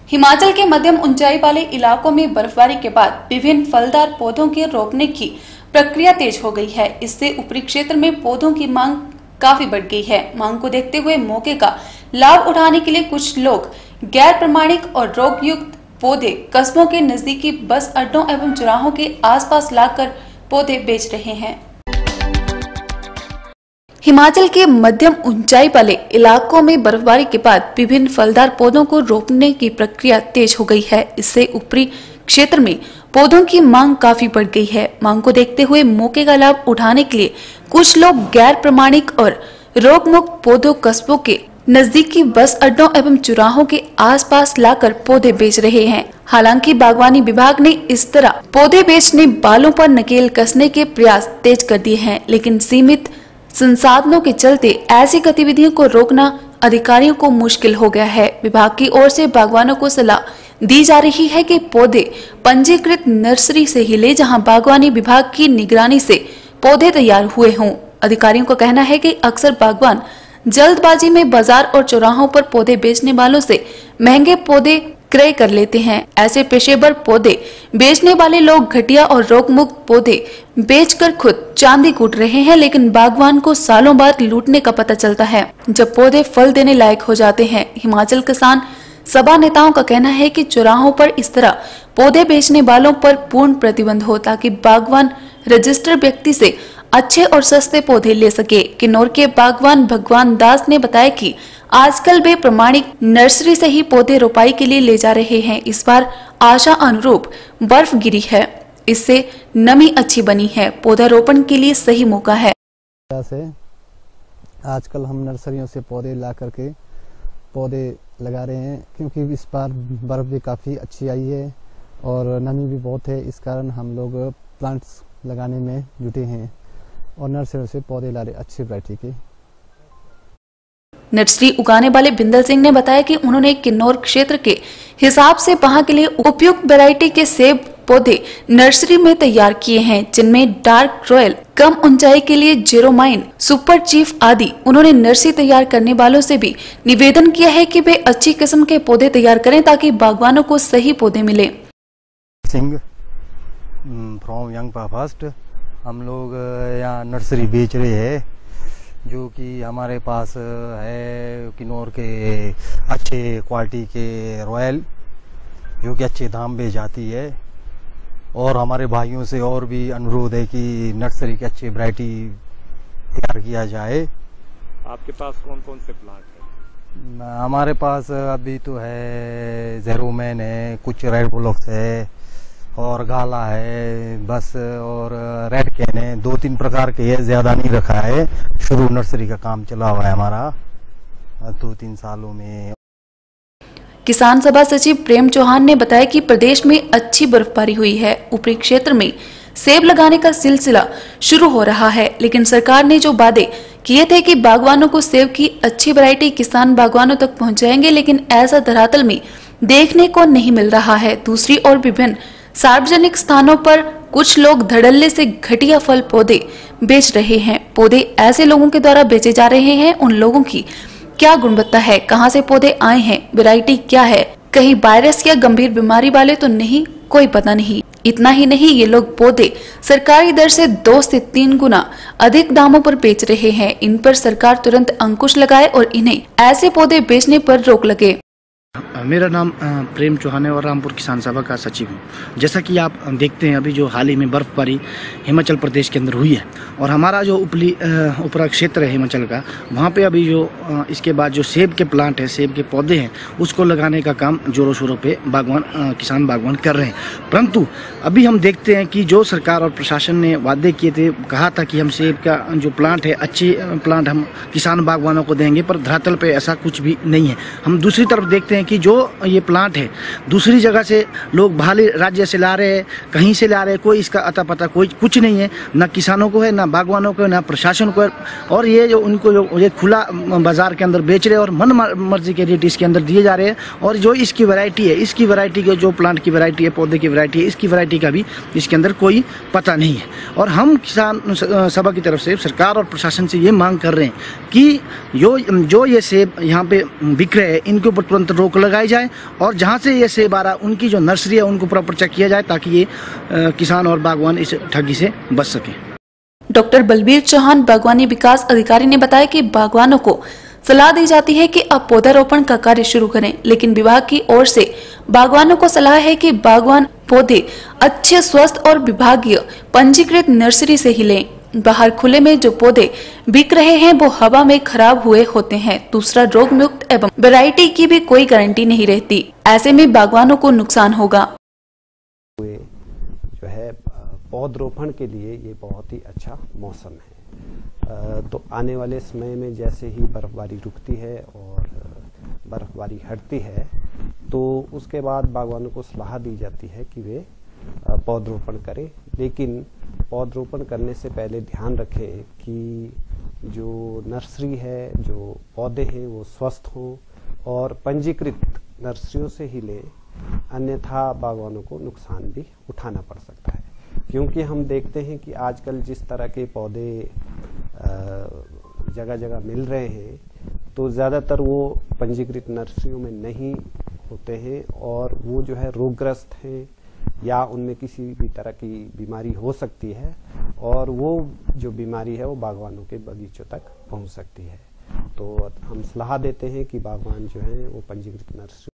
हिमाचल के मध्यम ऊंचाई वाले इलाकों में बर्फबारी के बाद विभिन्न फलदार पौधों के रोपने की प्रक्रिया तेज हो गई है। इससे ऊपरी क्षेत्र में पौधों की मांग काफी बढ़ गई है। मांग को देखते हुए मौके का लाभ उठाने के लिए कुछ लोग गैर प्रमाणिक और रोगयुक्त पौधे कस्बों के नजदीकी बस अड्डों एवं चौराहों के आसपास लाकर पौधे बेच रहे हैं। हिमाचल के मध्यम ऊंचाई वाले इलाकों में बर्फबारी के बाद विभिन्न फलदार पौधों को रोपने की प्रक्रिया तेज हो गई है। इससे ऊपरी क्षेत्र में पौधों की मांग काफी बढ़ गई है। मांग को देखते हुए मौके का लाभ उठाने के लिए कुछ लोग गैर प्रमाणिक और रोगमुक्त पौधों कस्बों के नजदीकी बस अड्डों एवं चौराहों के आसपास लाकर पौधे बेच रहे हैं। हालांकि बागवानी विभाग ने इस तरह पौधे बेचने वालों पर नकेल कसने के प्रयास तेज कर दिए हैं, लेकिन सीमित संसाधनों के चलते ऐसी गतिविधियों को रोकना अधिकारियों को मुश्किल हो गया है। विभाग की ओर से बागवानों को सलाह दी जा रही है कि पौधे पंजीकृत नर्सरी से ही ले, जहां बागवानी विभाग की निगरानी से पौधे तैयार हुए हों। अधिकारियों का कहना है कि अक्सर बागवान जल्दबाजी में बाजार और चौराहों पर पौधे बेचने वालों से महंगे पौधे क्रय कर लेते हैं। ऐसे पेशेवर पौधे बेचने वाले लोग घटिया और रोगमुक्त पौधे बेचकर खुद चांदी कूट रहे हैं, लेकिन बागवान को सालों बाद लूटने का पता चलता है जब पौधे फल देने लायक हो जाते हैं। हिमाचल किसान सभा नेताओं का कहना है कि चौराहों पर इस तरह पौधे बेचने वालों पर पूर्ण प्रतिबंध हो, ताकि बागवान रजिस्टर्ड व्यक्ति से अच्छे और सस्ते पौधे ले सके। किन्नौर के बागवान भगवान दास ने बताया कि आजकल वे प्रमाणिक नर्सरी से ही पौधे रोपाई के लिए ले जा रहे हैं। इस बार आशा अनुरूप बर्फ गिरी है, इससे नमी अच्छी बनी है। पौधारोपण के लिए सही मौका है। आजकल हम नर्सरियों से पौधे ला करके पौधे लगा रहे हैं, क्योंकि इस बार बर्फ भी काफ़ी अच्छी आई है और नमी भी बहुत है। इस कारण हम लोग प्लांट्स लगाने में जुटे हैं और नर्सरियों से पौधे ला रहे अच्छी वैरायटी के। नर्सरी उगाने वाले बिंदल सिंह ने बताया कि उन्होंने किन्नौर क्षेत्र के हिसाब से वहां के लिए उपयुक्त वैरायटी के सेब पौधे नर्सरी में तैयार किए हैं, जिनमें डार्क रॉयल, कम ऊंचाई के लिए जेरोमाइन, सुपर चीफ आदि। उन्होंने नर्सरी तैयार करने वालों से भी निवेदन किया है कि वे अच्छी किस्म के पौधे तैयार करें ताकि बागवानों को सही पौधे मिले। सिंह फ्रॉम यंग फर्स्ट, हम लोग यहाँ नर्सरी बेच रहे हैं, जो कि हमारे पास है किन्नौर के अच्छे क्वालिटी के रॉयल, जो कि अच्छे दाम पे जाती है। और हमारे भाइयों से और भी अनुरोध है कि नर्सरी की अच्छी वैरायटी तैयार किया जाए। आपके पास कौन कौन से प्लांट हैं? हमारे पास अभी तो है जेरोमैन है, कुछ रेड बुलॉक्स है और गाला है बस, और रेड कैन है। 2-3 प्रकार के है, ज्यादा नहीं रखा है। शुरू नर्सरी का काम चला हुआ है हमारा 2-3 सालों में। किसान सभा सचिव प्रेम चौहान ने बताया कि प्रदेश में अच्छी बर्फबारी हुई है। ऊपरी क्षेत्र में सेब लगाने का सिलसिला शुरू हो रहा है, लेकिन सरकार ने जो वादे किए थे कि बागवानों को सेब की अच्छी वैरायटी किसान बागवानों तक पहुंचाएंगे, लेकिन ऐसा धरातल में देखने को नहीं मिल रहा है। दूसरी ओर विभिन्न सार्वजनिक स्थानों पर कुछ लोग धड़ल्ले से घटिया फल पौधे बेच रहे हैं। पौधे ऐसे लोगों के द्वारा बेचे जा रहे हैं। उन लोगों की क्या गुणवत्ता है, कहां से पौधे आए हैं, वैरायटी क्या है, कहीं वायरस या गंभीर बीमारी वाले तो नहीं, कोई पता नहीं। इतना ही नहीं, ये लोग पौधे सरकारी दर से 2 से 3 गुना अधिक दामों पर बेच रहे हैं। इन पर सरकार तुरंत अंकुश लगाए और इन्हें ऐसे पौधे बेचने पर रोक लगे। मेरा नाम प्रेम चौहान है और रामपुर किसान सभा का सचिव हूँ। जैसा कि आप देखते हैं, अभी जो हाल ही में बर्फबारी हिमाचल प्रदेश के अंदर हुई है और हमारा जो ऊपरा क्षेत्र है हिमाचल का, वहाँ पे अभी जो इसके बाद जो सेब के प्लांट है, सेब के पौधे हैं, उसको लगाने का काम जोरों शोरों पे किसान बागवान कर रहे हैं। परंतु अभी हम देखते हैं कि जो सरकार और प्रशासन ने वादे किए थे, कहा था कि हम सेब का जो प्लांट है, अच्छे प्लांट हम किसान बागवानों को देंगे, पर धरातल पे ऐसा कुछ भी नहीं है। हम दूसरी तरफ देखते हैं कि जो ये प्लांट है दूसरी जगह से लोग बाहरी राज्य से ला रहे हैं, कहीं से ला रहे हैं, कोई इसका अता पता कोई कुछ नहीं है, ना किसानों को है, ना बागवानों को है, ना प्रशासन को है। और ये जो उनको जो ये खुला बाजार के अंदर बेच रहे हैं और मन मर्जी के रेट इसके अंदर दिए जा रहे हैं। और जो इसकी वैरायटी है, इसकी वैरायटी के जो प्लांट की वैरायटी है, पौधे की वैरायटी है, इसकी वैरायटी का भी इसके अंदर कोई पता नहीं है। और हम किसान सभा की तरफ से सरकार और प्रशासन से ये मांग कर रहे हैं कि जो ये सेब यहाँ पे बिक रहे हैं, इनके ऊपर तुरंत रोक रोक लगाई जाए और जहाँ से ये सेब आ रहा है उनकी जो नर्सरी है उनको प्रॉपर चेक किया जाए ताकि ये किसान और बागवान इस ठगी से बच सके। डॉक्टर बलबीर चौहान बागवानी विकास अधिकारी ने बताया कि बागवानों को सलाह दी जाती है कि अब पौधारोपण का कार्य शुरू करें, लेकिन विभाग की ओर से बागवानों को सलाह है कि बागवान पौधे अच्छे स्वस्थ और विभागीय पंजीकृत नर्सरी से ही लें। बाहर खुले में जो पौधे बिक रहे हैं वो हवा में खराब हुए होते हैं। दूसरा, रोग मुक्त एवं वैरायटी की भी कोई गारंटी नहीं रहती, ऐसे में बागवानों को नुकसान होगा। जो है पौधरोपण के लिए ये बहुत ही अच्छा मौसम है। तो आने वाले समय में जैसे ही बर्फबारी रुकती है और बर्फबारी हटती है तो उसके बाद बागवानों को सलाह दी जाती है कि वे पौधरोपण करें, लेकिन पौधरोपण करने से पहले ध्यान रखें कि जो नर्सरी है, जो पौधे हैं वो स्वस्थ हों और पंजीकृत नर्सरियों से ही लें, अन्यथा बागवानों को नुकसान भी उठाना पड़ सकता है। क्योंकि हम देखते हैं कि आजकल जिस तरह के पौधे जगह जगह मिल रहे हैं तो ज़्यादातर वो पंजीकृत नर्सरियों में नहीं होते हैं और वो जो है रोगग्रस्त हैं या उनमें किसी भी तरह की बीमारी हो सकती है और वो जो बीमारी है वो बागवानों के बगीचों तक पहुंच सकती है। तो हम सलाह देते हैं कि बागवान जो हैं वो पंजीकृत नर्सरी